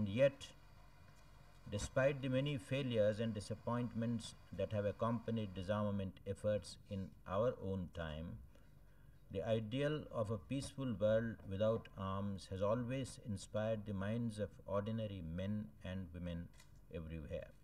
And yet, despite the many failures and disappointments that have accompanied disarmament efforts in our own time, the ideal of a peaceful world without arms has always inspired the minds of ordinary men and women everywhere.